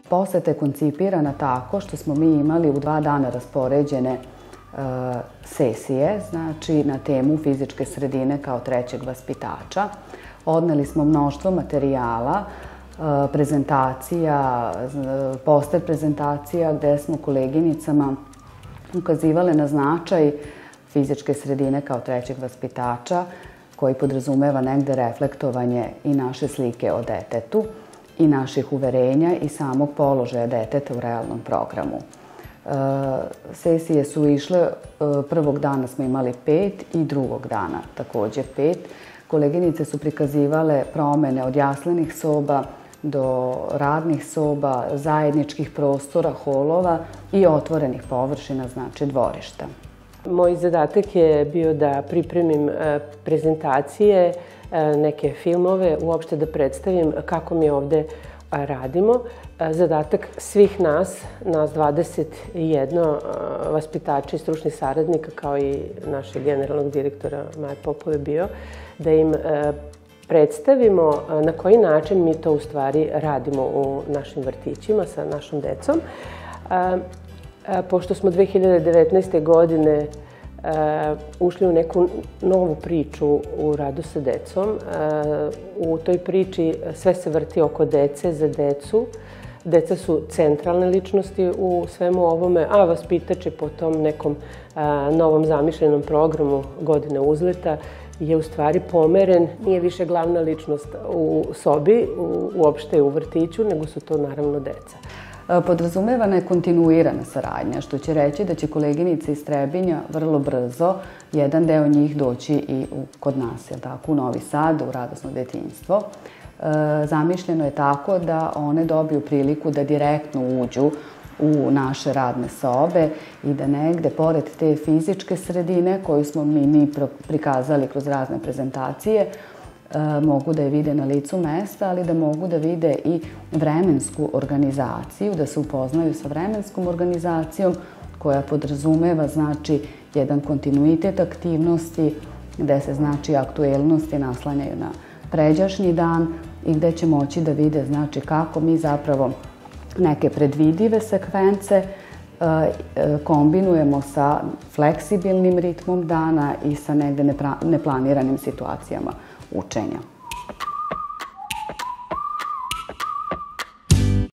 Poseta je koncipirana tako što smo mi imali u 2 dana raspoređene sesije, znači na temu fizičke sredine kao trećeg vaspitača. Odneli smo mnoštvo materijala, prezentacija, poster prezentacija gde smo koleginicama ukazivale na značaj fizičke sredine kao trećeg vaspitača, koji podrazumeva negde reflektovanje i naše slike o detetu i naših uverenja i samog položaja deteta u realnom programu. Sesije su išle, prvog dana smo imali 5 i drugog dana takođe 5. Koleginice su prikazivale promene od jaslenih soba do radnih soba, zajedničkih prostora, holova i otvorenih površina, znači dvorišta. Moj zadatak je bio da pripremim prezentacije, neke filmove, uopšte da predstavim kako mi ovde radimo. Zadatak svih nas 21 vaspitača i stručnih saradnika, kao i našeg generalnog direktora Maje Popove bio, da im predstavimo na koji način mi to u stvari radimo u našim vrtićima sa našom decom. Pošto smo 2019. godine ušli u neku novu priču u radu sa decom, u toj priči sve se vrti oko dece, za decu. Deca su centralne ličnosti u svemu ovome, a vaspitač je po tom nekom novom zamišljenom programu Godine uzleta je u stvari pomeren, nije više glavna ličnost u sobi, uopšte u vrtiću, nego su to naravno deca. Podrazumevana je kontinuirana saradnja, što će reći da će koleginice iz Trebinja vrlo brzo jedan deo njih doći i kod nas, u Novi Sad, u radosno detinjstvo. Zamišljeno je tako da one dobiju priliku da direktno uđu u naše radne sobe i da negde, pored te fizičke sredine koju smo mi prikazali kroz razne prezentacije, mogu da je vide na licu mesta, ali da mogu da vide i vremensku organizaciju, da se upoznaju sa vremenskom organizacijom koja podrazumeva, znači, jedan kontinuitet aktivnosti gde se, znači, aktuelnosti naslanjaju na pređašnji dan i gde će moći da vide, znači, kako mi zapravo neke predvidive sekvence kombinujemo sa fleksibilnim ritmom dana i sa negde neplaniranim situacijama učenja.